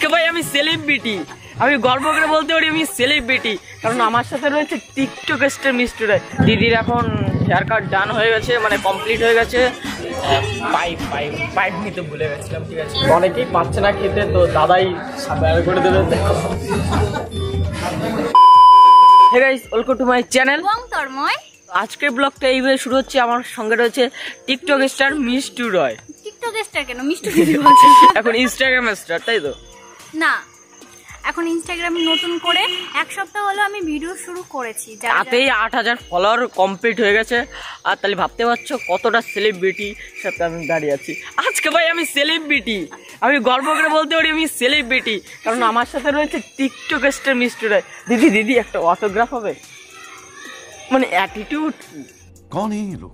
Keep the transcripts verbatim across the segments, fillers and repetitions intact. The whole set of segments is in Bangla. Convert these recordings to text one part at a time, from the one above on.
আজকে ভাই আমি সেলিব্রিটি, আমি গর্ব করে বলতে পারি আমি সেলিব্রিটি, কারণ আমার সাথে রয়েছে টিকটক স্টার মিষ্টি রায়। দিদির এখন হেয়ার কাট ডান হয়ে গেছে, মানে কমপ্লিট হয়ে গেছে। পাইপ পাইপ পাইপ নিতে ভুলে গেছিলাম, ঠিক আছে। অনেকেই পাচ্ছে না খেতে, তো দাদাই সাবায়ার করে দেবে। দেখো hey guys, welcome to my channel Tanmoy. আজকের ব্লগটা এইভাবে শুরু হচ্ছে। আমার সঙ্গে রয়েছে টিকটক স্টার মিষ্টি রয়। টিকটক স্টার কেন, মিষ্টি দিদি বলছে। এখন ইনস্টাগ্রাম স্টার, তাই তো? না, এখন ইনস্টাগ্রামে নতুন করে এক সপ্তাহ হলো আমি ভিডিও শুরু করেছি, তাতেই আট হাজার ফলোয়ার কমপ্লিট হয়ে গেছে। আর তাহলে ভাবতে পারছো কতটা সেলিব্রিটি সাথে আমি দাঁড়িয়ে আছি। আজকে ভাই আমি সেলিব্রিটি, আমি গর্ব করে বলতে পারি আমি সেলিব্রিটি, কারণ আমার সাথে রয়েছে টিকটক স্টার মিষ্টি রায়। দিদি দিদি একটা অটোগ্রাফ হবে, মানে অ্যাটিটিউড। कौन है ये लोग,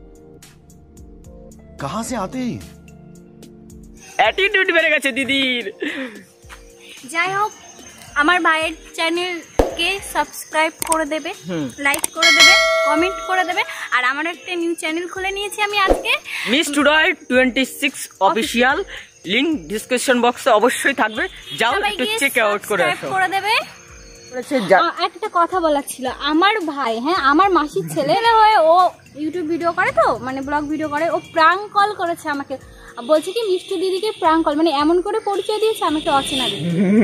कहां से आते हैं? অ্যাটিটিউড বেড়ে গেছে দিদির। যাই হোক, আমার ভাইয়ের চ্যানেলকে সাবস্ক্রাইব করে দেবে, লাইক করে দেবে, কমেন্ট করে দেবে। আর আমার একটা নিউ চ্যানেল খুলে নিয়েছি আমি আজকে, Mishti Roy twenty six official. Link description বক্সে অবশ্যই থাকবে, যাও একটু চেক আউট করে আসো। করে দেবে। একটা কথা বলার ছিল, আমার ভাই, হ্যাঁ আমার মাসির ছেলে হয়ে ও ইউটিউব ভিডিও করে, তো মানে ব্লগ ভিডিও করে, ও প্রাঙ্ক কল করেছে আমাকে, বলছে কি মিষ্টি দিদিকে প্রাঙ্ক কল, মানে এমন করে পরিচয় দিয়েছে আমাকে অচেনা দিদি।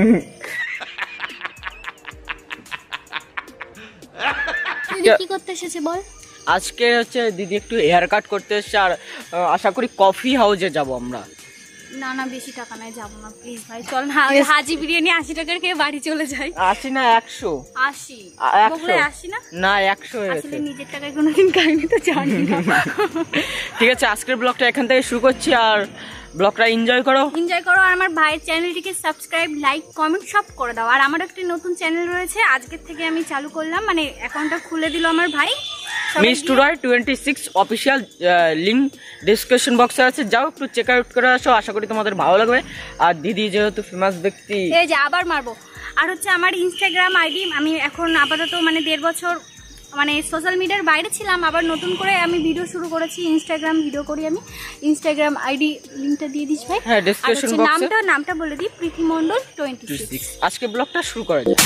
দিদি কি করতে এসেছে বল? আজকে হচ্ছে দিদি একটু হেয়ার কাট করতে এসেছে, আর আশা করি কফি হাউসে যাব আমরা। না না, বেশি টাকা নাই, যাবো না প্লিজ ভাই, চল না। হাজি বিরিয়ানি আশি টাকার খেয়ে বাড়ি চলে যাই। আশি না একশো? আশি। আশি না না একশো। আসলে নিজের টাকায় কোনোদিন খাইনি তো জানি না। ঠিক আছে, আজকের ব্লগটা এখান থেকে শুরু করছি, আর ব্লগটা এনজয় করো এনজয় করো আর আমার ভাইয়ের চ্যানেলটিকে সাবস্ক্রাইব, লাইক, কমেন্ট সব করে দাও। আর আমার একটা নতুন চ্যানেল রয়েছে, আজকের থেকে আমি চালু করলাম, মানে অ্যাকাউন্টটা খুলে দিল আমার ভাই, Mishti Roy twenty six official. Link description বক্সে আছে, যাও একটু চেক আউট করে আসো, আশা করি তোমাদের ভালো লাগবে। আর দিদি যেহেতু ফেমাস ব্যক্তি, এই যে আবার মারবো। আর হচ্ছে আমার ইনস্টাগ্রাম আইডি, আমি এখন আপাতত মানে দেড় বছর মানে সোশ্যাল মিডিয়ার বাইরে ছিলাম, আবার নতুন করে আমি ভিডিও শুরু করেছি, ইনস্টাগ্রাম ভিডিও করি আমি। ইনস্টাগ্রাম আইডি লিংকটা দিয়ে দিস ভাই। হ্যাঁ, ডেসক্রিপশন বক্সে নামটা নামটা বলে দিই, প্রীতি মণ্ডল টোয়েন্টি সিক্স। আজকে ব্লগটা শুরু করা যাক।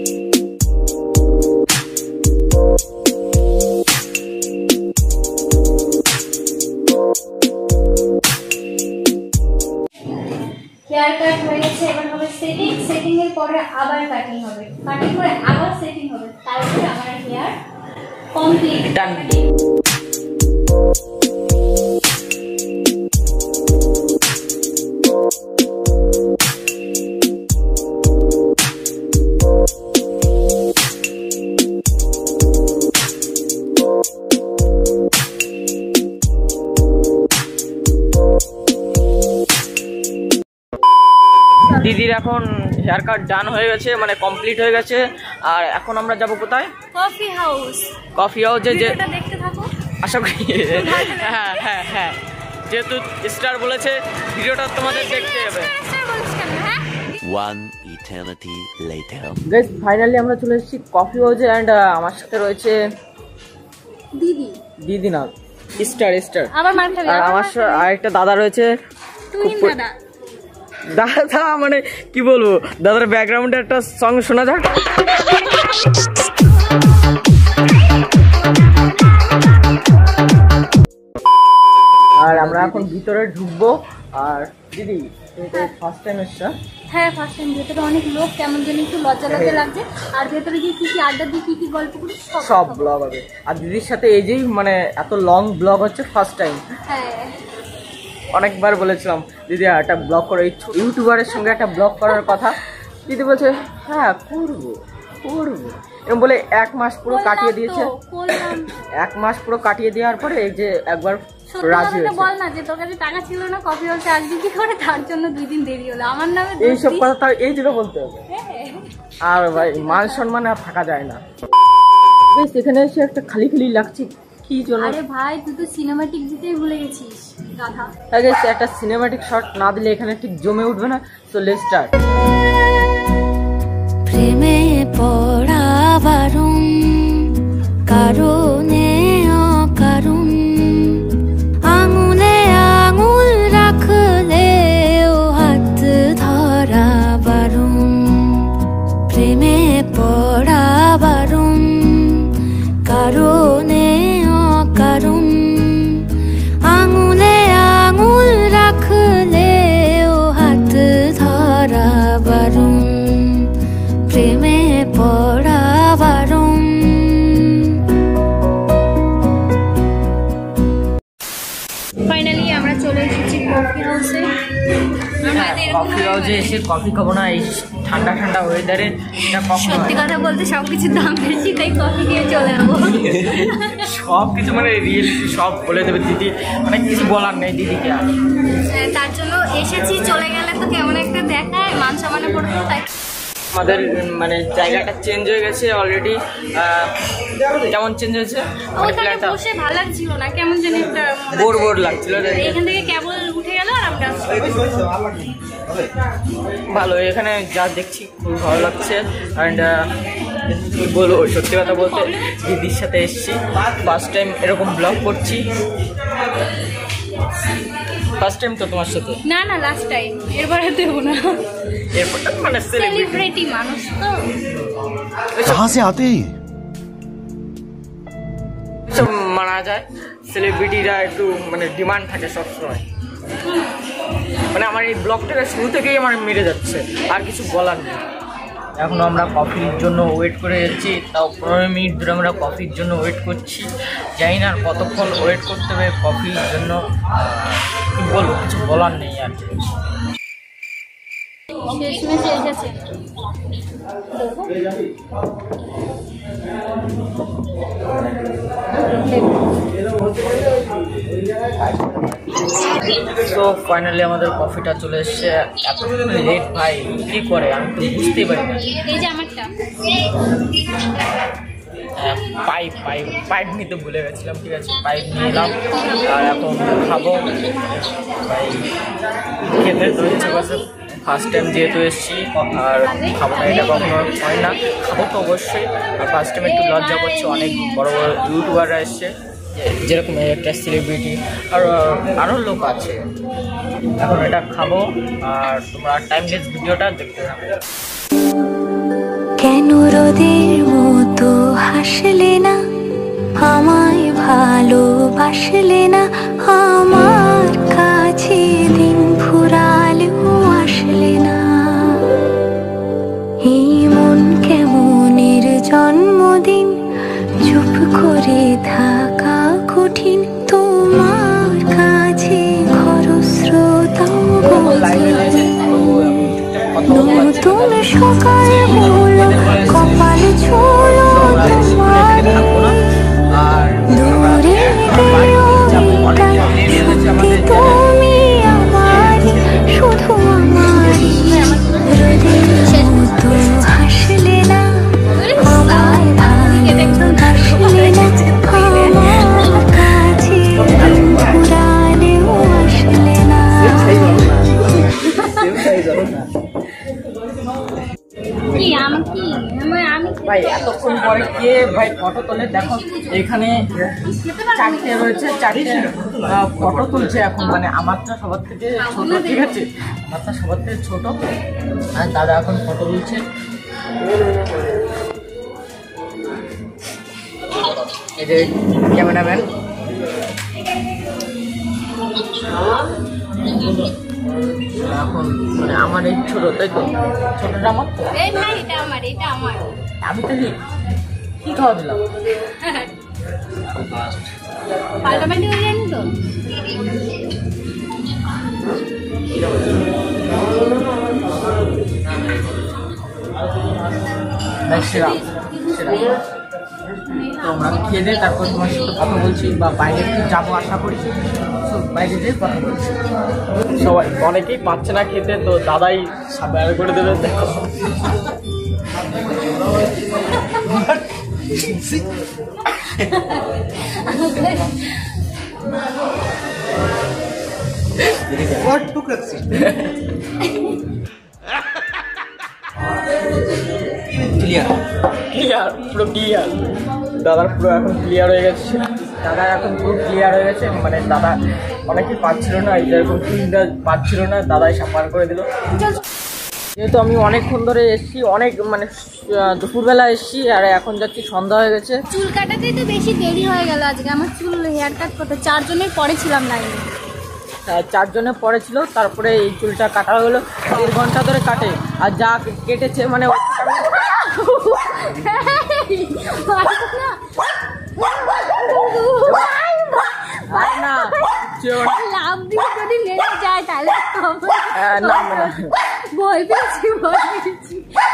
হেয়ার কাট হয়ে গেছে, এবার হবে সেটিং। সেটিং এর পরে আবার কাটিং হবে, কাটিং করে আবার সেটিং হবে, তারপরে আমার হেয়ার কমপ্লিট। ডান। দিদির এখন হেয়ার কাট ডান হয়ে গেছে, মানে কমপ্লিট হয়ে গেছে। আর এখন আমরা যাব কোথায়? Coffee house. কফি হাউসে যে দেখতে থাকো, আশা করি। হ্যাঁ হ্যাঁ হ্যাঁ, যেহেতু স্টার বলেছে ভিডিওটা তোমাদের দেখতে হবে। One eternity later. Guys, finally আমরা চলে এসেছি কফি হাউসে, এন্ড আমার সাথে রয়েছে দিদি। দিদি না, স্টার স্টার। আবার মার খাবি? আর আমার সাথে আরেকটা দাদা রয়েছে। তুই দাদা? দাদা মানে কি বলবো, দাদার ব্যাকগ্রাউন্ডে একটা সং শোনা যাক। আর আমরা এখন ভিতরে ঢুকবো। আর দিদি ফার্স্ট টাইম এসছো? হ্যাঁ ফার্স্ট টাইম। ভেতরে অনেক লোক, কেমন যেন একটু লজ্জা লজ্জা লাগছে। আর ভেতরে গিয়ে কি কি আড্ডা দিই, কি কি গল্প করি, সব ব্লগ হবে। আর দিদির সাথে এই যেই মানে এত লং ব্লগ হচ্ছে ফার্স্ট টাইম। হ্যাঁ, অনেকবার বলেছিলাম দিদি একটা ব্লগ করো, ইউটিউবারের সঙ্গে একটা ব্লগ করার কথা। দিদি বলছে হ্যাঁ করবো করবো এরকম বলে এক মাস পুরো কাটিয়ে দিয়েছে। এক মাস পুরো কাটিয়ে দেওয়ার পরে এই যে একবার রাজি হয়েছে। বল না যে তোর কাছে টাকা ছিল না কফি হাউসে আসবি কি করে, তার জন্য দুই দিন দেরি হলো। আমার নামে এইসব কথা তাও এই জন্য বলতে হবে। আর ভাই মান সম্মান আর থাকা যায় না। বেশ, এখানে এসে একটা খালি খালি লাগছে কি জন্য? আরে ভাই তুই তো সিনেমাটিক দিতেই ভুলে গেছিস গাধা। আগে একটা সিনেমাটিক শট না দিলে এখানে ঠিক জমে উঠবে না। So let's start. প্রেমে পড়া বারণ, কারণে অকারণ, আঙুলে আঙুল রাখলেও হাত ধরা। কলেজে এসে কফি খাবো না এই ঠান্ডা ঠান্ডা ওয়েদারে, এটা কখনো সত্যি কথা বলতে সবকিছুর দাম বেশি, তাই কফি খেয়ে চলে যাবো। সব কিছু মানে রিয়েলিটি সব বলে দেবে দিদি, মানে কিছু বলার নেই দিদিকে আর। তার জন্য এসেছি, চলে গেলে তো কেমন একটা দেখায়, মান সম্মানে পড়তো, তাই আমাদের মানে জায়গাটা চেঞ্জ হয়ে গেছে অলরেডি। কেমন চেঞ্জ হয়েছে? ওখানে বসে ভালো লাগছিল না, কেমন যেন একটা বোর বোর লাগছিল। এখান থেকে কেবল উঠে গেল আর আমরা ভালো, এখানে যা দেখছি খুব ভালো লাগছে। অ্যান্ড কি বলবো, সত্যি কথা বলতে দিদির সাথে এসেছি, ফার্স্ট টাইম এরকম ব্লগ করছি। ফার্স্ট টাইম তো তোমার সাথে? না না লাস্ট টাইম, এরপরে দেব না। এরপরটা মানে সেলিব্রিটি মানুষ তো, कहाँ से आते हैं? সব মানা যায়, সেলিব্রিটিরা একটু মানে ডিমান্ড থাকে সবসময়। মানে আমার এই ব্লগটাকে শুরু থেকেই আমার মেরে যাচ্ছে, আর কিছু বলার নেই। এখন আমরা কফির জন্য ওয়েট করে যাচ্ছি, তাও পনেরো মিনিট ধরে আমরা কফির জন্য ওয়েট করছি। জানি না আর কতক্ষণ ওয়েট করতে হবে কফির জন্য, কি বলবো, কিছু বলার নেই আর। শেষমেশ এসেছে। তো ফাইনালি আমাদের কফিটা চলে এসছে। এত লেট ভাই কি করে আমি তো বুঝতেই পারি না। এই যে আমারটা পাইপ পাইপ পাইপ নিতে ভুলে গেছিলাম, ঠিক আছে পাইপ নিয়ে এলাম আর এখন খাবো। ভাই খেতে তো ইচ্ছে করছে, ফার্স্ট টাইম যেহেতু এসেছি আর খাবো না এটা কখনো হয় না, খাবো তো অবশ্যই। আর ফার্স্ট টাইম একটু লজ্জা করছে, অনেক বড় বড় ইউটিউবাররা এসছে, যেরকম একটা সেলিব্রিটি আর আরও লোক আছে। এখন এটা খাবো আর তোমরা টাইমলেস ভিডিওটা দেখতে থাকো। কেন রোদের মতো হাসলে না, আমায় ভালোবাসলে না, আমার কাছে দিন ফুরালেও আসলে না। এই মন কেমনের জন্মদিন, চুপ করে থাকা কঠিন, তোমার কাছে খরস্রোতাও নতুন সকাল হলো, কপাল ছুলো তোমার, দূরে গেলেও সত্যি তুমি আমার, শুধু আমার। রোদের মতো হাসলে না, আমায় ভালোবাসলে না, আমার কাছে ঘুরালেও আসলে না। কি আমি কি আমি ভাই এতক্ষণ পরে কে ভাই ফটো তোলে, দেখো এখানে চারটে রয়েছে, চারটে ফটো তুলছে এখন। মানে আমারটা সবার থেকে ছোট, ঠিক আছে আমারটা সবার থেকে ছোট, আর দাদা এখন ফটো তুলছে। এই যে ক্যামেরাম্যান, এখন মানে আমার এই ছোট, তাই তো ছোটটা আমার তো, এই না এটা আমার, এটা আমার। আমি তো কি খাওয়া দিলাম পাল্টাপাল্টি হয়ে যায়নি তো? সেরা সেরা। তো আমরা খেয়ে দিয়ে তারপর তোমার সাথে কথা বলছি, বা বাইরে একটু যাবো আশা করছি, বাইরে যেয়ে কথা বলছি। সবাই অনেকেই পাচ্ছে না খেতে, তো দাদাই সাবায়ার করে দেবে। দেখো ক্লিয়ার ক্লিয়ার পুরো ক্লিয়ার, দাদার পুরো এখন ক্লিয়ার হয়ে গেছে, দাদা এখন পুরো ক্লিয়ার হয়ে গেছে। মানে দাদা অনেকেই পাচ্ছিল না, এরকম ফিলটা পাচ্ছিল না, দাদাই সাফার করে দিল। যেহেতু আমি অনেকক্ষণ ধরে এসেছি, অনেক মানে দুপুরবেলা এসেছি আর এখন যাচ্ছি, সন্ধ্যা হয়ে গেছে। চুল কাটাতেই তো বেশি দেরি হয়ে গেল আজকে, আমার চুল হেয়ার কাট করতে চারজনের পরে ছিলাম লাইনে, চারজনের পরে ছিল, তারপরে এই চুলটা কাটা হলো, দেড় ঘন্টা ধরে কাটে। আর যা কেটেছে মানে না লাভ দিয়ে যদি নেমে যায় তাহলে না ভয় পেয়েছি ভয় পেয়েছি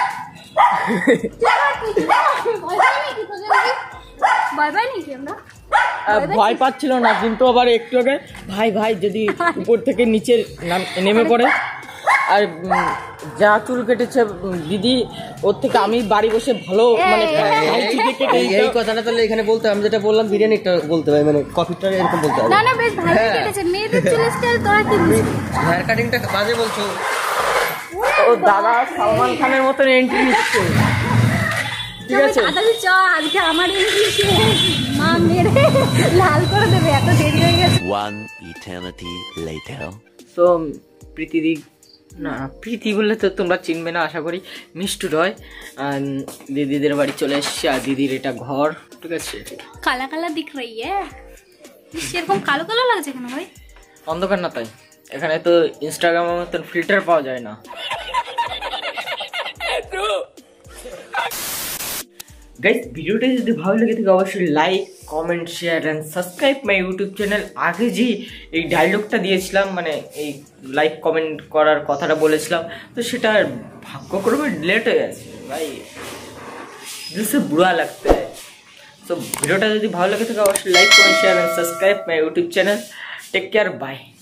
ভয় পাই নাকি আমরা ভয় পাচ্ছিল না, কিন্তু আবার একটু আগে ভাই ভাই যদি উপর থেকে নিচে নেমে পড়ে। আর যা চুল কেটেছে দিদি, ওর থেকে আমি বাড়ি বসে ভালো মানে এই কথাটা তাহলে এখানে বলতে আমি যেটা বললাম বিরিয়ানিটা বলতে হয়, মানে কফিটা এরকম বলতে হবে। না না বেশ ভালো কেটেছে মেয়েদের চুলের স্টাইল। তোরা কি হেয়ার কাটিংটা বাজে বলছো? ও দাদা সালমান খানের মতন এন্ট্রি নিচ্ছে, ঠিক আছে? চ আজকে আমার ইংলিশে মা মেরে লাল করে দেবে, এত দেরি হয়ে গেছে। One eternity later. তো প্রীতিদি, না প্রীতি বললে তো তোমরা চিনবে না আশা করি, মিষ্টু রয় দিদিদের বাড়ি চলে এসছে। আর দিদির এটা ঘর, ঠিক আছে? কালা কালা দিখ রই সেরকম কালো কালো লাগছে কেন ভাই? অন্ধকার না তাই, এখানে তো ইনস্টাগ্রামের মতন ফিল্টার পাওয়া যায় না। গাইস, ভিডিওটা যদি ভালো লেগে থাকে অবশ্যই like, comment, share and subscribe my YouTube channel. আগে যে এই ডায়লগটা দিয়েছিলাম, মানে এই লাইক কমেন্ট করার কথাটা বলেছিলাম, তো সেটা ভাগ্যক্রমে ডিলেট হয়ে গেছে ভাই, দিলসে বুড়া লাগতে হয়। তো ভিডিওটা যদি ভালো লেগে থাকে অবশ্যই like, comment, share and subscribe my YouTube channel. Take care, by.